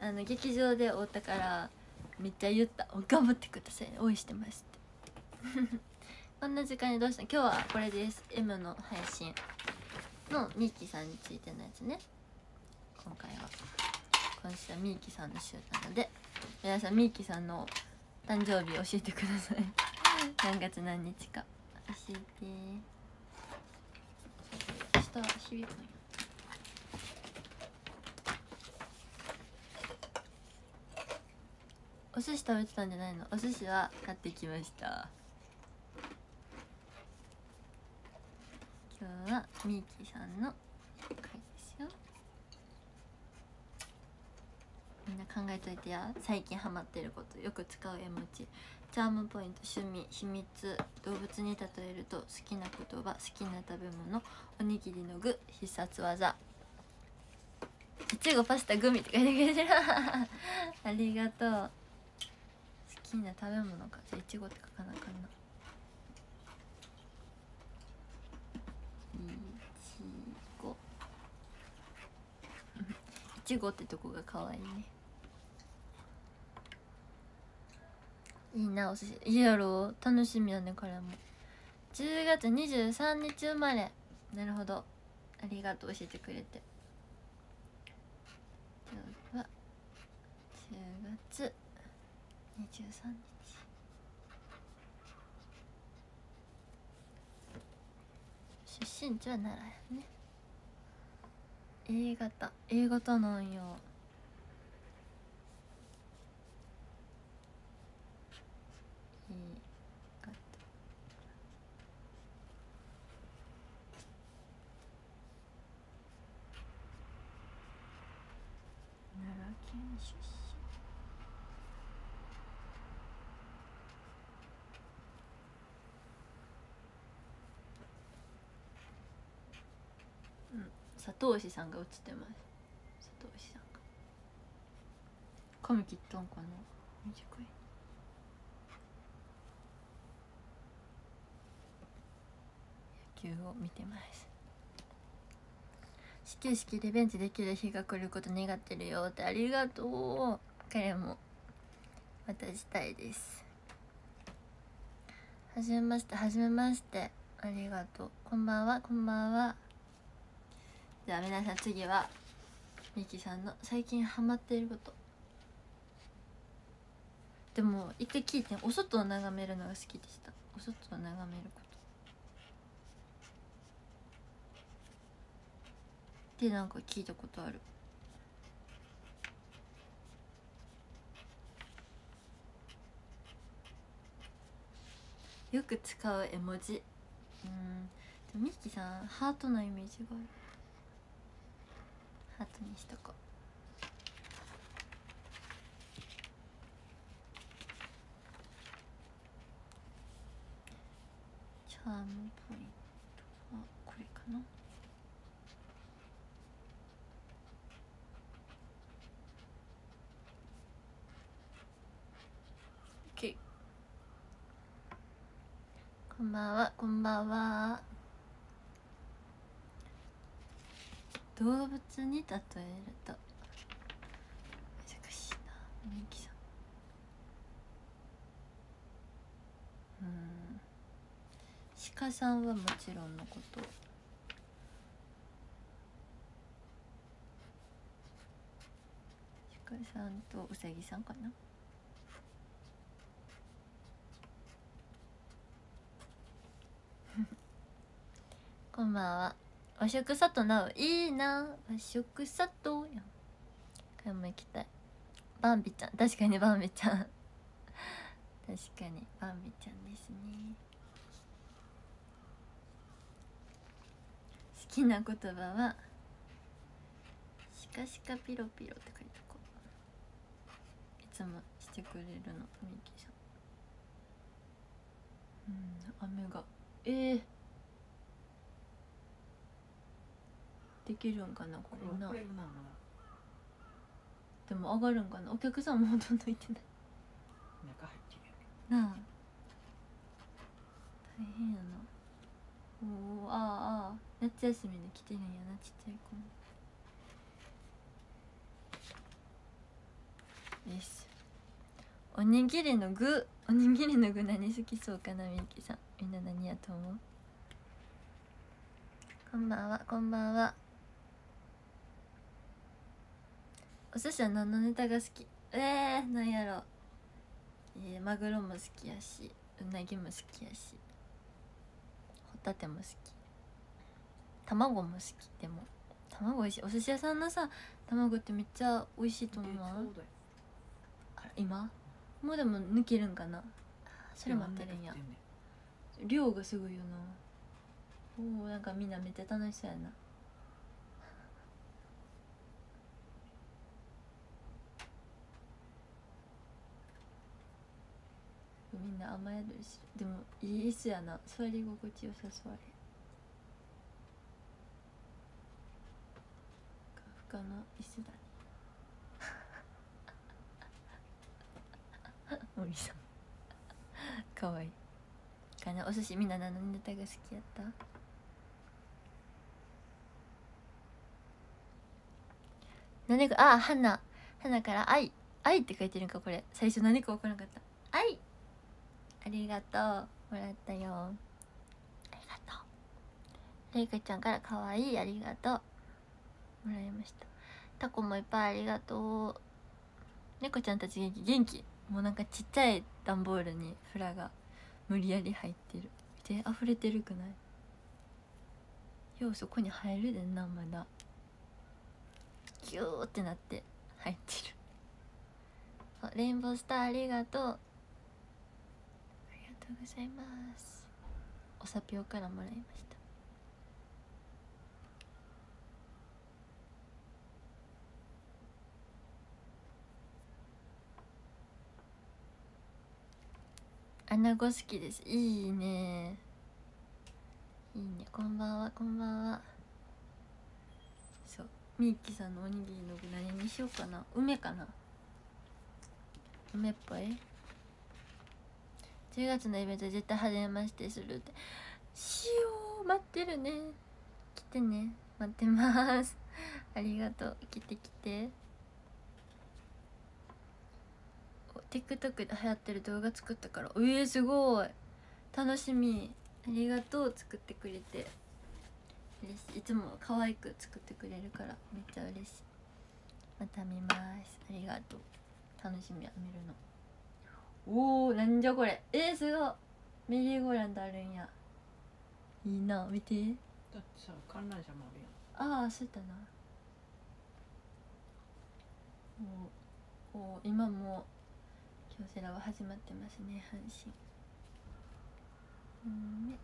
劇場で会ったからめっちゃ言った「頑張ってくださいね応援してます」ってこんな時間にどうしたの。今日はこれです。 M の配信のミーキーさんについてのやつね。今週はミーキーさんの週なので、皆さんミーキーさんの誕生日教えてください何月何日か教えて。明日は響くんや。お寿司食べてたんじゃないの。お寿司は買ってきました。今日はミーキーさんの回ですよ。みんな考えといてや。最近ハマってること、よく使う絵文字、チャームポイント、趣味、秘密、動物に例えると、好きな言葉、好きな食べ物、おにぎりの具、必殺技、いちご、パスタ、グミって書いてくれてるありがとう。好きな食べ物か。じゃあいちごって書かなあかんな。いちごってとこが可愛いね。いいなお寿司。いいやろ、楽しみだね。これも10月23日生まれ。なるほど、ありがとう教えてくれて。今日は10月23日。出身地は奈良やね。A 型なんや。奈良県出身。佐藤氏さんが映ってます。佐藤氏さんが髪切ったんかな。短い。野球を見てます。始球式リベンジできる日が来ること願ってるよって。ありがとう。彼も渡したいです。はじめまして。はじめまして。ありがとう。こんばんは。こんばんは。じゃあ皆さん、次はミキさんの最近ハマっていること。でも一回聞いて、お外を眺めるのが好きでした。お外を眺めることでなんか聞いたことある。よく使う絵文字。でもミキさんハートのイメージがある。ハートにしとこう。チャームポイントはこれかな。OK。こんばんは。こんばんは。動物に例えると難しいな。ミキさん。鹿さんはもちろんのこと、鹿さんとうさぎさんかな。こんばんは。和食佐藤なう。いいな、和食佐藤やん。これも行きたい。バンビちゃん、確かにバンビちゃん確かにバンビちゃんですね。好きな言葉はシカシカピロピロって書いておこう。いつもしてくれるのミキさん。雨ができるんかなこれな。でも上がるんかな。お客さんもほとんどいてない。中入ってるなあ。大変やな。おお、ああ、夏休みで来てるんやな、ちっちゃい子も。 です。おにぎりの具何好きそうかなみゆきさん。みんな何やと思う？こんばんは、こんばんは。お寿司は何のネタが好き？なんやろ。マグロも好きやし、うなぎも好きやし、ホタテも好き、卵も好き。でも卵美味しい。お寿司屋さんのさ卵ってめっちゃ美味しいと思う。あら今もうでも抜けるんかな。それ待ってるんや。量がすごいよな。おお、なんかみんなめっちゃ楽しそうやな。みんな甘えるし、でもいい椅子やな。座り心地よさそう。あれふかふかの椅子だね森さんかわいいかな。お寿司みんな何のネタが好きやった？何か花から愛って書いてるんか。これ最初何か分からなかった。愛ありがとうもらったよ。ありがとう。れいかちゃんからかわいいありがとうもらいました。タコもいっぱいありがとう。猫ちゃんたち元気。もうなんかちっちゃい段ボールにフラが無理やり入ってる。見て溢れてるくない？ようそこに入るでんな。まだギューってなって入ってる。レインボースターありがとう。ありがとうございます。おさぴょうからもらいました。アナゴ好きです。いいねいいね。こんばんは、こんばんは。そう、みゆきさんのおにぎりの具何にしようかな。梅かな。梅っぽい。10月のイベント絶対初めましてするってしよう。待ってるね。来てね。待ってますありがとう。来て来て。TikTok で流行ってる動画作ったから。すごい楽しみ。ありがとう。作ってくれて嬉しい。いつも可愛く作ってくれるからめっちゃ嬉しい。また見ます。ありがとう。楽しみや見るの。おー、なんじゃこれ。すごい。メリーゴーランドあるんや。いいな。見て。 だってさ、観覧車もあるやん。 そうだな。今も京セラは始まってますね。阪神ね。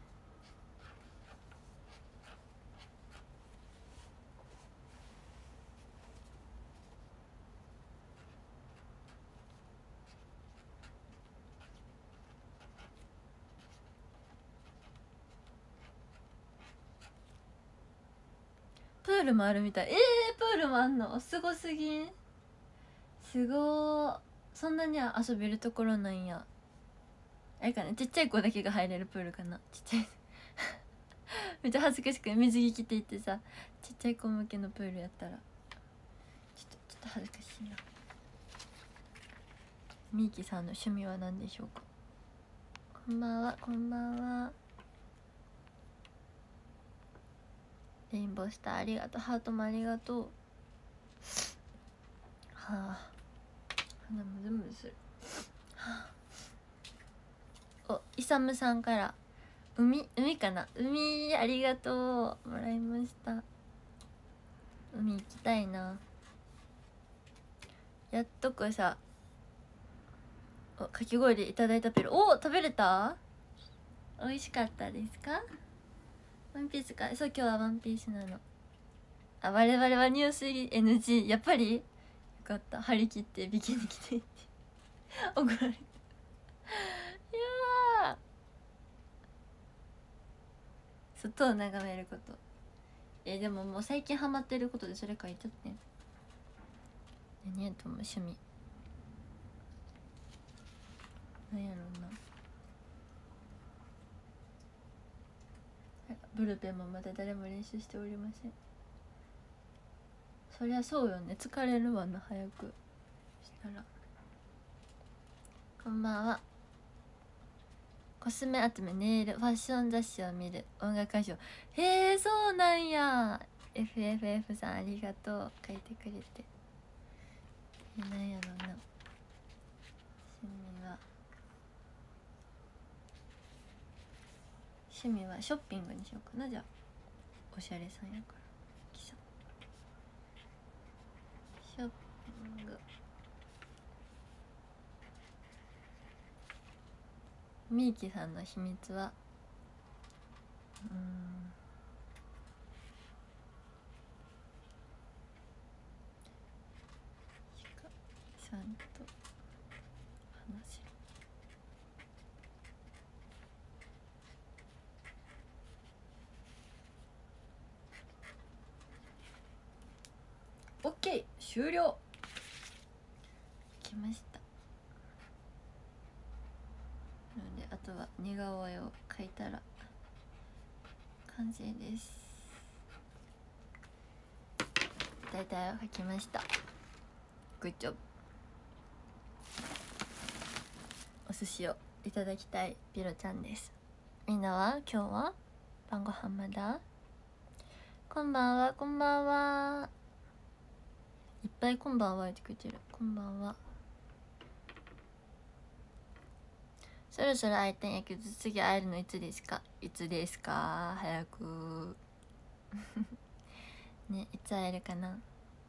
プールもあるみたい。プールもあんの。すごすぎん。すごー。そんなに遊べるところなんや。あれかな、ちっちゃい子だけが入れるプールかな。ちっちゃいめっちゃ恥ずかしく水着着ていってさ、ちっちゃい子向けのプールやったらちょっと恥ずかしいな。みーきさんの趣味は何でしょうか。こんばんは、こんばんは。レインボースターありがとう。ハートもありがとう。はあ、鼻むずむずする。はあ、イサムさんから海かな。海ありがとうもらいました。海行きたいな。やっとこさ、かき氷いただいたペロ。食べれた？美味しかったですか？ワンピースか。そう、今日はワンピースなの。我々はニュース入り NG。 やっぱりよかった。張り切ってビキニ着ていって怒られた。いや外を眺めること。でももう最近ハマってることでそれ書いちゃってん。何やと思う？趣味何やろうな。ブルペンもまだ誰も練習しておりません。そりゃそうよね。疲れるわな。早くしたらこんばんは。コスメ集め、ネイル、ファッション雑誌を見る、音楽歌手。へえ、そうなんや。 FFF さんありがとう、書いてくれて。なんやろうな、趣味はショッピングにしようかな。じゃあおしゃれさんやからショッピング。みーきさんの秘密はちゃんと話せる。オッケー、終了。来ました。なのであとは似顔絵を描いたら完成です。大体描きました。グッジョブ。お寿司をいただきたいピロちゃんです。みんなは今日は晩ご飯まだ？こんばんは、こんばんは。いっぱいこんばんは言ってくれてる。こんばんは。そろそろ会いたいんやけど次会えるのいつですか？いつですか？早くね、いつ会えるかな。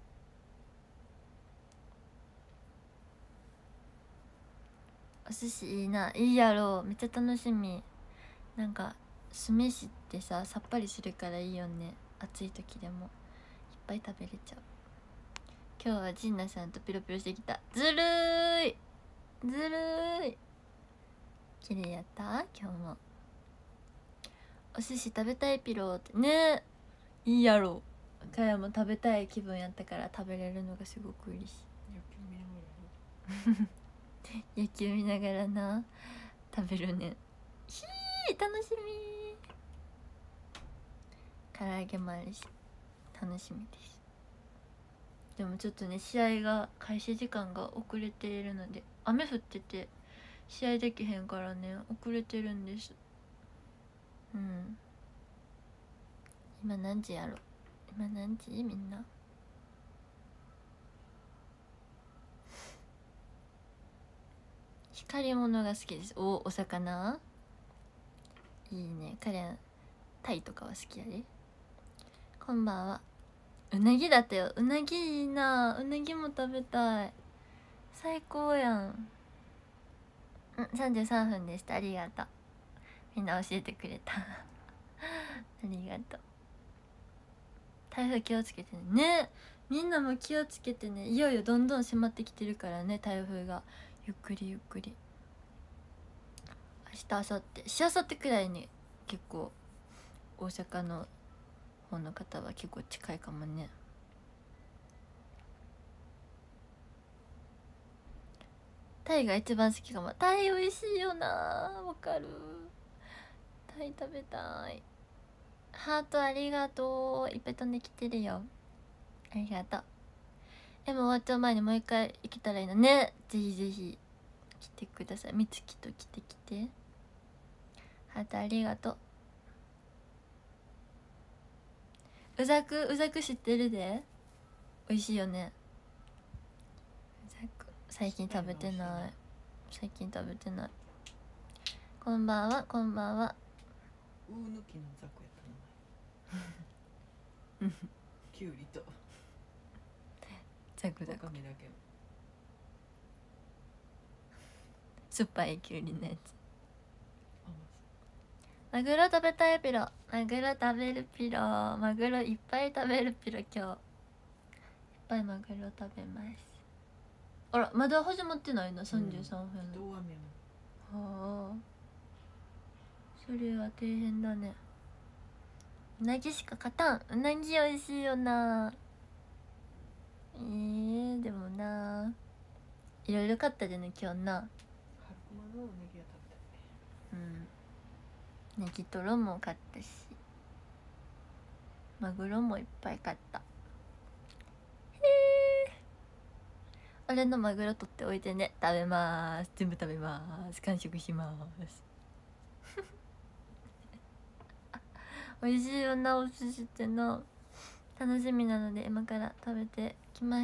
お寿司いいな。いいやろう、めっちゃ楽しみ。なんか酢飯ってさ、さっぱりするからいいよね。暑い時でもいっぱい食べれちゃう。今日は陣内さんとピロピロしてきた。ずるーいずるーい。綺麗やった。今日もお寿司食べたいピロってね。いいやろう。かやも食べたい気分やったから食べれるのがすごく嬉しい。野球見ながらな食べるね。ひー、楽しみ。唐揚げもあるし楽しみです。でもちょっとね、試合が開始時間が遅れているので、雨降ってて試合できへんからね、遅れてるんです。今何時やろ。今何時？みんな光り物が好きです。お魚いいね。彼はタイとかは好きやで。こんばんは。うなぎだったよ。うなぎいいな。うなぎも食べたい。最高やん。33分でした。ありがとう。みんな教えてくれたありがとう。台風気をつけてね。みんなも気をつけてね。いよいよどんどん迫ってきてるからね、台風が。ゆっくりゆっくり。明日明後日しあさってくらいに結構大阪の方の方は結構近いかもね。タイが一番好きかも。タイ美味しいよな。わかる。タイ食べたい。ハートありがとう。いっぱい飛んできてるよ。ありがとう。でも終わっちゃう前にもう一回行けたらいいのね。ぜひぜひ来てください。みつきと来てきて。ハートありがとう。うざく知ってるで。美味しいよね。うざく最近食べてない。最近食べてない。こんばんは、こんばんは。 ウー抜きのザクやった名前キュウリとザクザク。 わかめだけ酸っぱいきゅうりのやつ。マグロ食べたいピロ。マグロ食べるピロ。マグロいっぱい食べるピロ。今日いっぱいマグロ食べます。あら、まだ始まってないの。33分。 大雨はあ、それは大変だね。うなぎしか勝たん。うなぎ美味しいよな。でもないろいろ買ったでね今日な。 春駒のネギは食べたい。 ネギトロも買ったしマグロもいっぱい買った。へえ。 俺のマグロ取っておいてね。食べます、全部食べます、完食します美味しいよなお寿司ってな。楽しみなので今から食べてきます。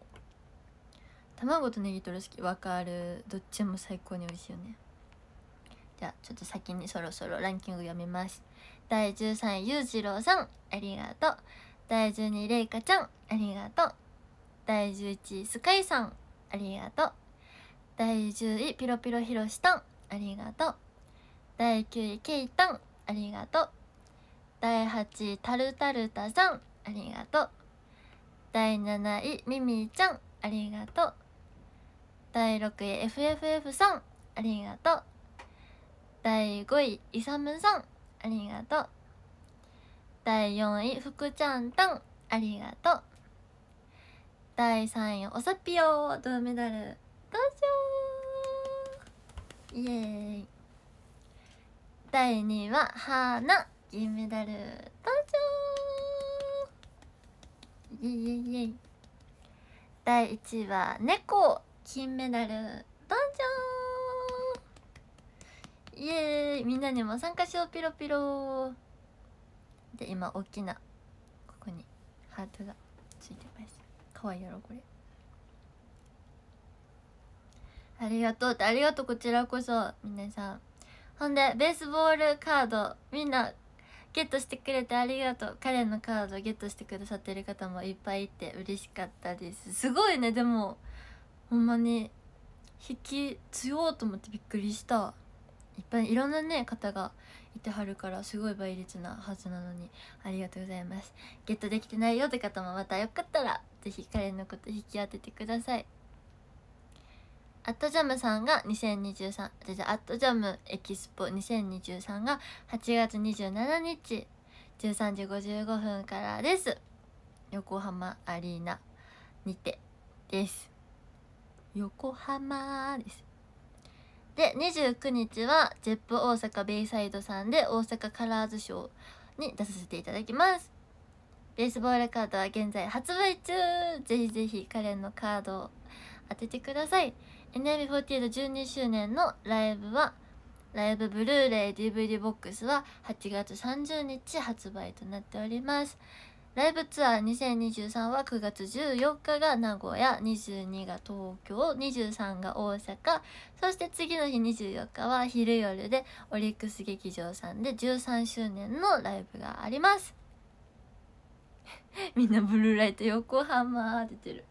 卵とネギトロ好き。わかる、どっちも最高に美味しいよね。じゃあちょっと先にそろそろランキング読みます。第13位ゆうじろうさん、ありがとう。第12位れいかちゃん、ありがとう。第11位スカイさん、ありがとう。第10位ピロピロひろしたん、ありがとう。第9位けいたん、ありがとう。第8位タルタルタさん、ありがとう。第7位ミミちゃん、ありがとう。第6位 FFF さん、ありがとう。第5位イサムさん、ありがとう。第4位ふくちゃんたん、ありがとう。第3位おさぴよ銅メダル登場、イエーイ。第2位ははな銀メダル登場、イエイイエイイエイ。第1位は猫金メダル登場、イエーイ。みんなにも参加しようピロピロで、今大きなここにハートがついてます。かわいいやろこれ。ありがとうって、ありがとう、こちらこそ皆さん。ほんでベースボールカードみんなゲットしてくれてありがとう。彼のカードゲットしてくださってる方もいっぱいいて嬉しかったです。すごいね。でもほんまに引き強と思ってびっくりした。いっぱいいろんなね方がいてはるからすごい倍率なはずなのに、ありがとうございます。ゲットできてないよって方もまたよかったらぜひ彼のこと引き当ててください。アットジャムさんが2023、アットジャムエキスポ2023が8月27日13時55分からです。横浜アリーナにてです。横浜です。で29日はゼップ大阪ベイサイドさんで大阪カラーズショーに出させていただきます。ベースボールカードは現在発売中。ぜひぜひ彼のカードを当ててください。NMB4812 周年のライブブルーレイ DVD ボックスは8月30日発売となっております。ライブツアー2023は9月14日が名古屋、22が東京、23が大阪、そして次の日24日は昼夜でオリックス劇場さんで13周年のライブがありますみんなブルーライト横浜出てる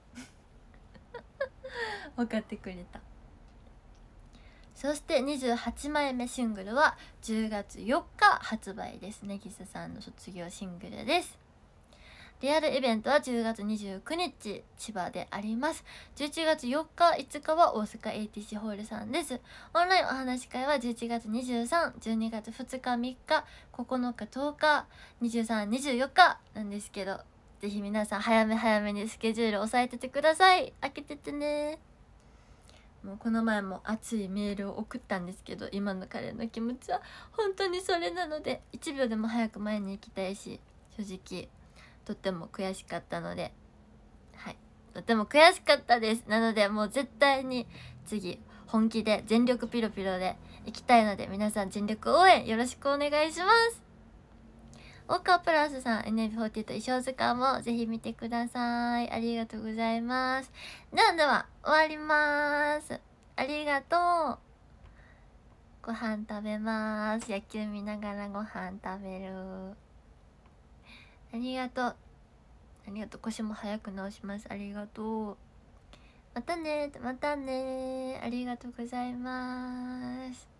分かってくれた。そして28枚目シングルは10月4日発売です。ねぎささんの卒業シングルです。リアルイベントは10月29日千葉であります。11月4日5日は大阪 ATC ホールさんです。オンラインお話し会は11月23、12月2日3日、9日10日、23、24日なんですけど、ぜひ皆さん早めにスケジュール押さえててください。開けててね。もうこの前も熱いメールを送ったんですけど、今の彼の気持ちは本当にそれなので1秒でも早く前に行きたいし、正直とっても悔しかったので、はい、とっても悔しかったです。なのでもう絶対に次本気で全力ピロピロで行きたいので、皆さん全力応援よろしくお願いします。オカプラスさん NMB48 衣装図鑑もぜひ見てください。ありがとうございます。では終わります。ありがとう。ご飯食べます。野球見ながらご飯食べる。ありがとう。腰も早く治します。ありがとう。またね。ありがとうございます。